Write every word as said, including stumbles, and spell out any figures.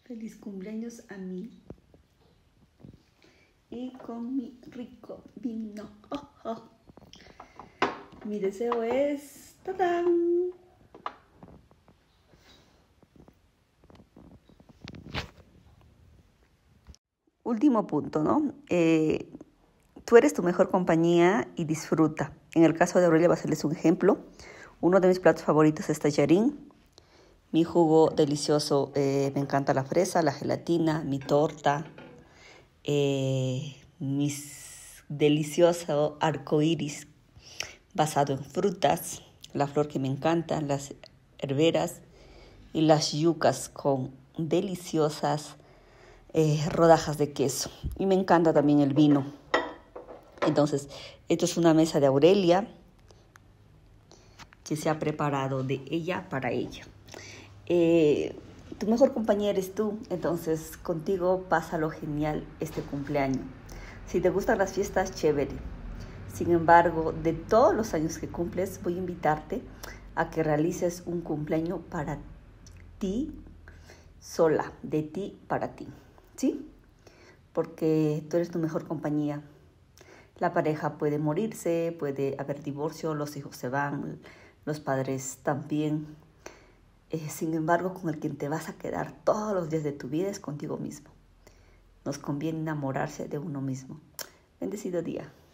Feliz cumpleaños a mí. Y con mi rico vino. Oh, oh. Mi deseo es... ¡Tadán! Último punto, ¿no? Eh, tú eres tu mejor compañía y disfruta. En el caso de Aurelia va a serles un ejemplo. Uno de mis platos favoritos es tallarín. Mi jugo delicioso, eh, me encanta la fresa, la gelatina, mi torta, eh, mis delicioso arcoíris basado en frutas, la flor que me encanta, las herberas y las yucas con deliciosas eh, rodajas de queso. Y me encanta también el vino. Entonces, esto es una mesa de Aurelia que se ha preparado de ella para ella. Eh, tu mejor compañía eres tú, entonces contigo pásalo genial este cumpleaños. Si te gustan las fiestas, chévere. Sin embargo, de todos los años que cumples, voy a invitarte a que realices un cumpleaños para ti sola, de ti para ti, ¿sí? Porque tú eres tu mejor compañía. La pareja puede morirse, puede haber divorcio, los hijos se van, los padres también. Eh, sin embargo, con el quien te vas a quedar todos los días de tu vida es contigo mismo. Nos conviene enamorarse de uno mismo. Bendecido día.